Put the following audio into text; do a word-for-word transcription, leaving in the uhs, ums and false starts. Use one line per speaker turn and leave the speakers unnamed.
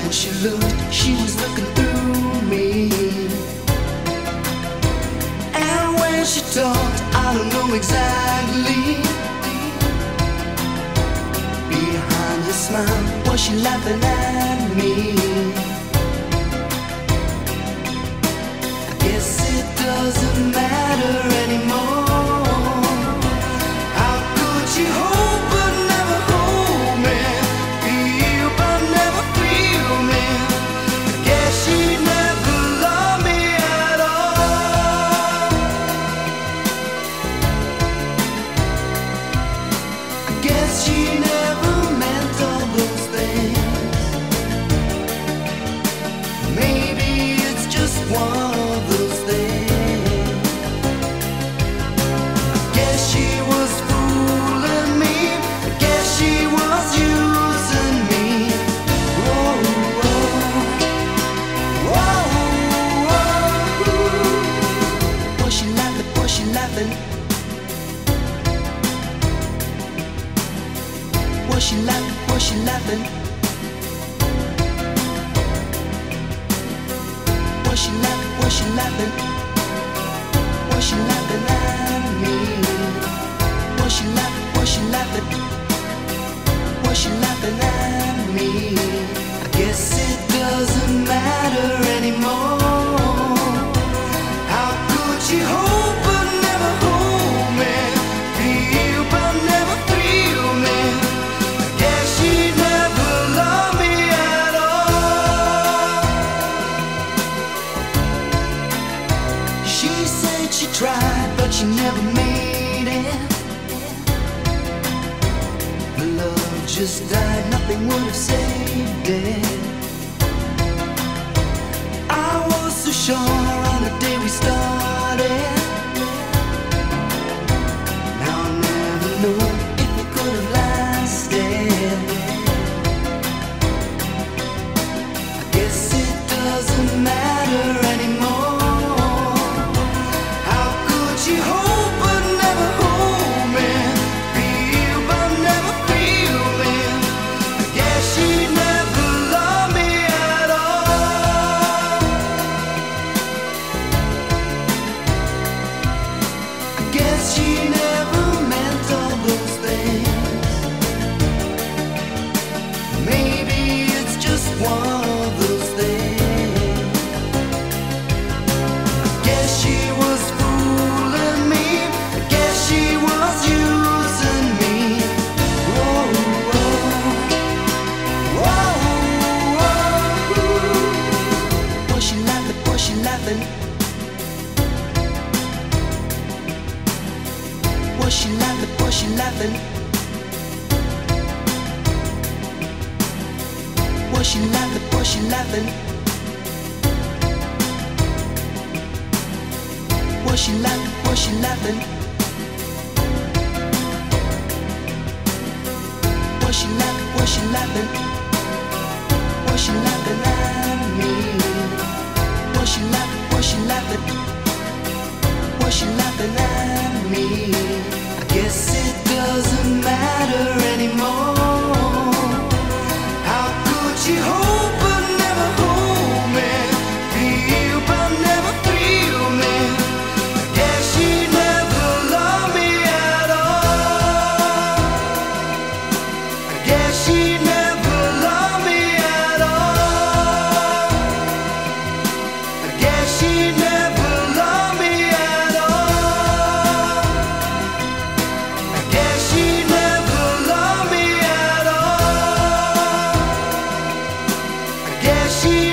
when she looked, she was looking through me. And when she talked, I don't know exactly. Behind your smile, was she laughing at me? I guess it doesn't matter anymore. How could she hope but never hold me? Feel but never feel me? I guess she never loved me at all. I guess she never meant all those things. Maybe it's just one of those things. I guess she was fooling me. I guess she was using me. Whoa, whoa, whoa, whoa. Was she laughing? Was she laughing? Was she laughing? Was she laughing? Was she laughing? Was she laughing? Was she laughing at me? Was she laughing? Was she laughing? Was she laughing at me? I guess it doesn't matter anymore. How could she hope but never hold me? Feel but never feel me? I guess she never loved me at all. She said she tried, but she never made it. The love just died, nothing would have saved it. I was so sure on the day we started. Now I never know if it could have lasted. I guess it doesn't matter anymore. How could she hope but never hold me? Feel but never feel me? I guess she never loved me at all. I guess she never meant all those things. Maybe it's just one of those things. I guess she was fooling me. I guess she was using me. Whoa, whoa, whoa, whoa. Was she laughing? Was she laughing? Was she laughing? Was she laughing? Was she laughing? Was she laughing? Was she laughing? Was she laughing? Was she laughing? Was she laughing? Was she laughing at me? Was she laughing? Was she laughing? Was she laughing at me? I guess it doesn't matter anymore. How could she hope but never hold me? Feel but never feel me? I guess she never loved me at all. I guess she never loved me at all. I guess she never loved me at all. I guess she never loved me at all. I guess she